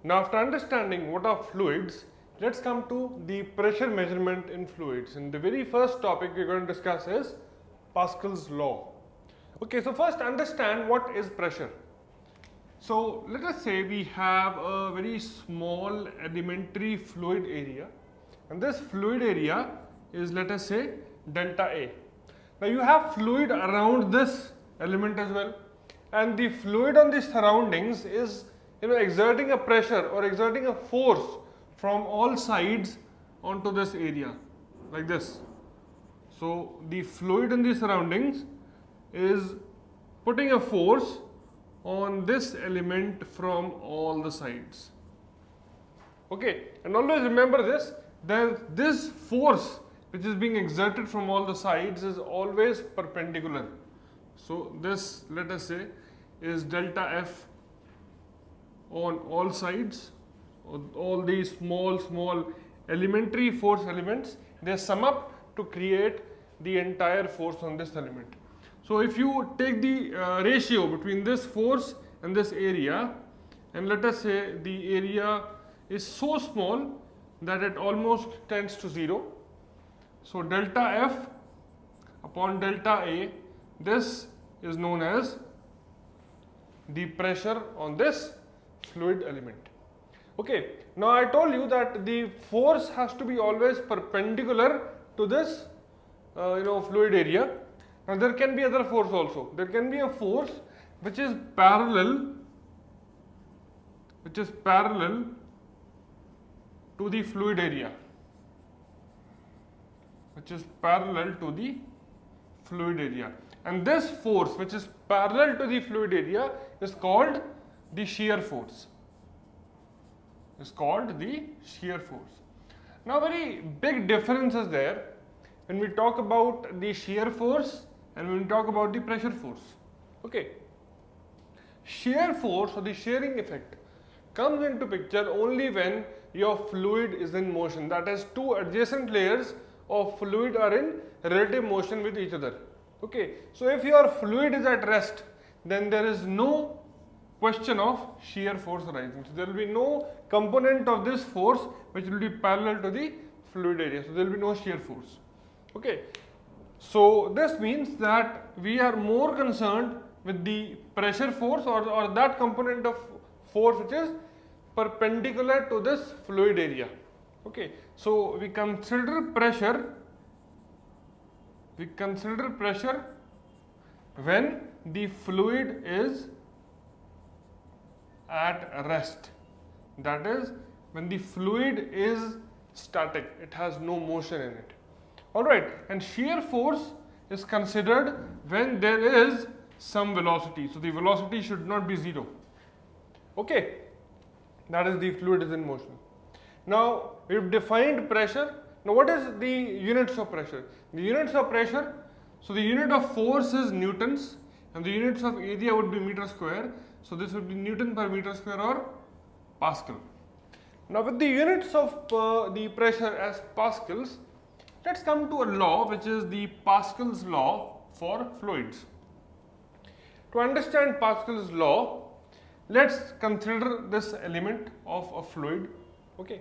Now after understanding what are fluids, let's come to the pressure measurement in fluids. And the very first topic we're going to discuss is Pascal's law. Okay, so first understand what is pressure. So let us say we have a very small elementary fluid area, and this fluid area is, let us say, delta A. Now you have fluid around this element as well, and the fluid on the surroundings is exerting a pressure or exerting a force from all sides onto this area like this. So the fluid in the surroundings is putting a force on this element from all the sides. Okay, and always remember this, that this force which is being exerted from all the sides is always perpendicular. So this, let us say, is delta F on all sides. All these small elementary force elements, they sum up to create the entire force on this element. So if you take the ratio between this force and this area, and let us say the area is so small that it almost tends to 0. So delta F upon delta A, this is known as the pressure on this fluid element. Okay, now I told you that the force has to be always perpendicular to this fluid area. Now there can be other force also. There can be a force which is parallel to the fluid area, and this force which is parallel to the fluid area is called the shear force. Now very big difference is there when we talk about the shear force and when we talk about the pressure force. Okay, shear force or the shearing effect comes into picture only when your fluid is in motion, that is, two adjacent layers of fluid are in relative motion with each other. Okay, so if your fluid is at rest, then there is no question of shear force arising. So there will be no component of this force which will be parallel to the fluid area. So there will be no shear force. Okay, so this means that we are more concerned with the pressure force or that component of force which is perpendicular to this fluid area. Okay, so we consider pressure when the fluid is at rest, that is, when the fluid is static, it has no motion in it. Alright, and shear force is considered when there is some velocity, so the velocity should not be 0. Okay, that is, the fluid is in motion. Now we have defined pressure. Now what is the units of pressure? The units of pressure, so the unit of force is newtons and the units of area would be meter square. So this would be Newton per meter square or Pascal. Now with the units of the pressure as Pascals, let's come to a law which is the Pascal's law for fluids. To understand Pascal's law, let's consider this element of a fluid. Okay,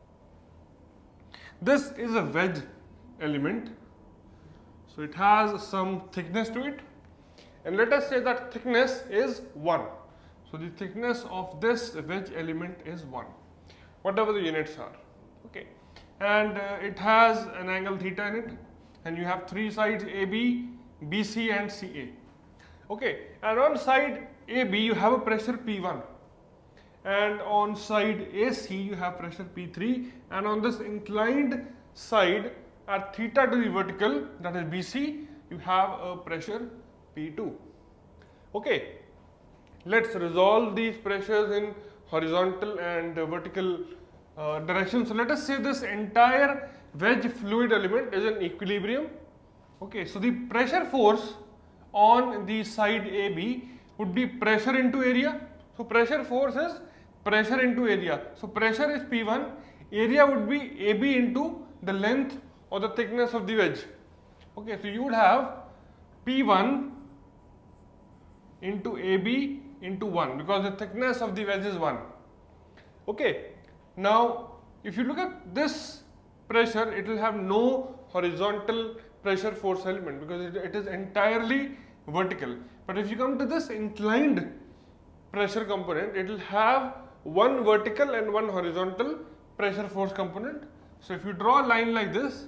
this is a wedge element, so it has some thickness to it, and let us say that thickness is 1. So the thickness of this wedge element is 1, whatever the units are. Okay, and it has an angle theta in it, and you have 3 sides AB, BC and CA. Okay, and on side AB you have a pressure P1, and on side AC you have pressure P3, and on this inclined side at theta to the vertical, that is BC, you have a pressure P2. Okay, let's resolve these pressures in horizontal and vertical direction. So let us say this entire wedge fluid element is in equilibrium. Okay, so the pressure force on the side AB would be pressure into area. So pressure force is pressure into area. So pressure is P1, area would be AB into the length or the thickness of the wedge. Okay, so you would have P1 into AB into 1 because the thickness of the wedge is 1. Okay, now if you look at this pressure, it will have no horizontal pressure force element because it is entirely vertical. But if you come to this inclined pressure component, it will have one vertical and one horizontal pressure force component. So if you draw a line like this,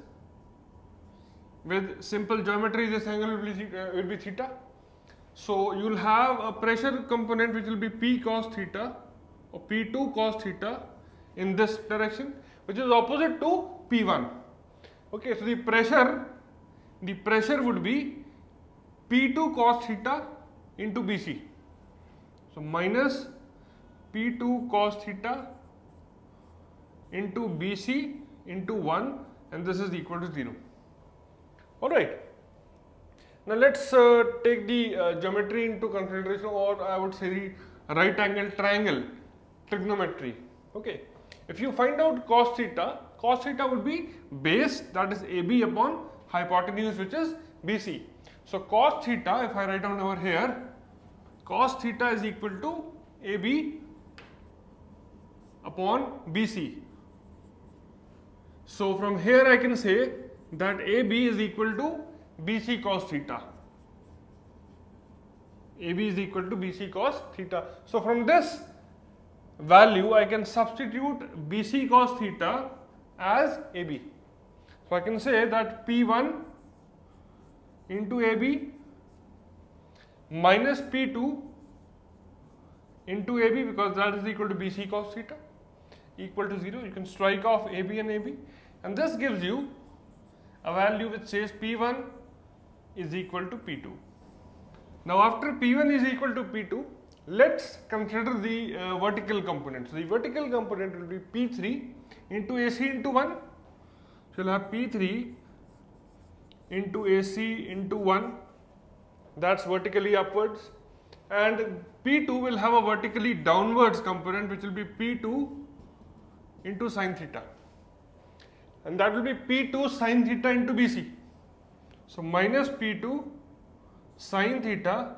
with simple geometry, this angle will be theta. So you will have a pressure component which will be P cos theta or P2 cos theta in this direction, which is opposite to P1. Okay, so the pressure would be P2 cos theta into BC. So minus P2 cos theta into BC into 1, and this is equal to 0. Alright. Now let's take the geometry into consideration, or I would say the right angle triangle trigonometry. Okay. If you find out cos theta would be base, that is AB upon hypotenuse, which is BC. So cos theta, if I write down over here, cos theta is equal to AB upon BC. So from here I can say that AB is equal to BC cos theta. AB is equal to BC cos theta. So from this value I can substitute BC cos theta as AB. So I can say that P1 into AB minus P2 into AB, because that is equal to BC cos theta, equal to 0. You can strike off AB and AB, and this gives you a value which says P1 is equal to P2. Now after P1 is equal to P2, let's consider the vertical component. So the vertical component will be P3 into AC into 1. So you'll have P3 into AC into 1, that's vertically upwards, and P2 will have a vertically downwards component which will be P2 into sin theta, and that will be P2 sin theta into BC. So minus P2 sin theta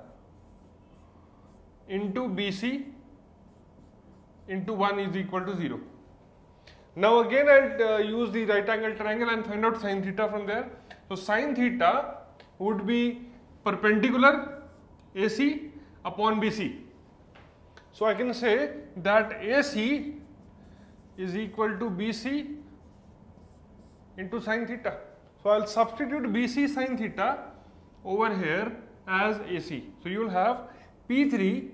into BC into 1 is equal to 0. Now again I'll use the right angle triangle and find out sin theta from there. So sin theta would be perpendicular AC upon BC. So I can say that AC is equal to BC into sin theta. So I'll substitute BC sin theta over here as AC. So you will have P3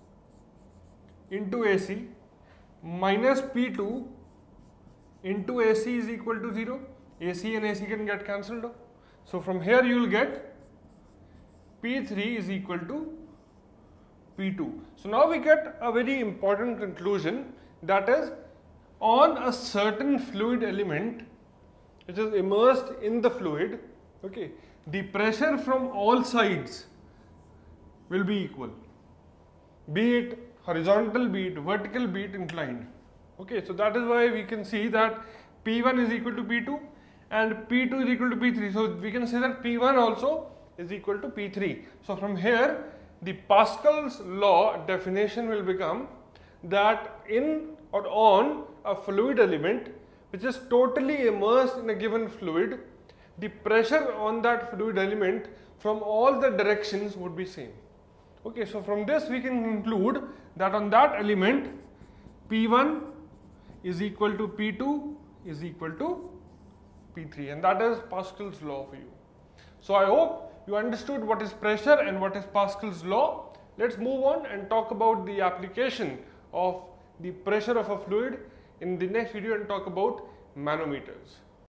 into AC minus P2 into AC is equal to 0. AC and AC can get cancelled off. So from here you will get P3 is equal to P2. So now we get a very important conclusion, that is, on a certain fluid element which is immersed in the fluid, okay, the pressure from all sides will be equal, be it horizontal, be it vertical, be it inclined. Okay, so that is why we can see that P1 is equal to P2 and P2 is equal to P3. So we can say that P1 also is equal to P3. So from here, the Pascal's law definition will become that in or on a fluid element which is totally immersed in a given fluid, the pressure on that fluid element from all the directions would be same. Okay, so from this we can conclude that on that element P1 is equal to P2 is equal to P3, and that is Pascal's law for you. So I hope you understood what is pressure and what is Pascal's law. Let's move on and talk about the application of the pressure of a fluid in the next video and talk about manometers.